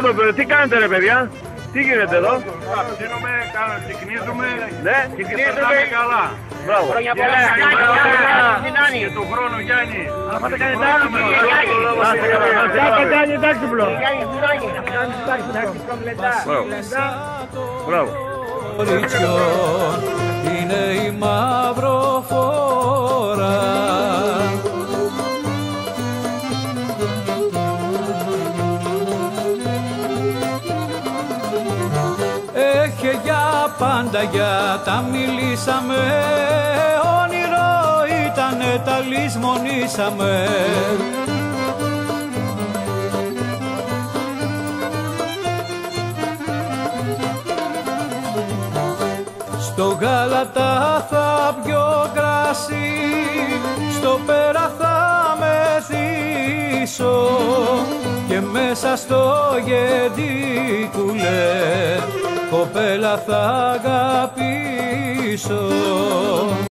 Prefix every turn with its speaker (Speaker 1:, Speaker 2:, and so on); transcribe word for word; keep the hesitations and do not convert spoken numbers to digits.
Speaker 1: εδώ, τι κάνετε ρε παιδιά, τι γίνεται εδώ?
Speaker 2: Ψήνουμε, κυκνίζουμε
Speaker 1: ναι,
Speaker 2: και περνάμε καλά.
Speaker 1: Μπράβο.
Speaker 3: Χρόνια πολλά.
Speaker 2: Και του χρόνου Γιάννη.
Speaker 3: Να πάτε κάνει τάξιπλο.
Speaker 1: Να κάνει τάξιπλο. Μπράβο.
Speaker 4: Είναι η μαυροφόρα. Έχε για πάντα για τα μιλήσαμε, όνειρο ήτανε τα λησμονήσαμε. Στο Γάλατα θα πιω κρασί, στο Πέρα θα μεθύσω και μέσα στο γεντίκουλε κοπέλα θα αγαπήσω.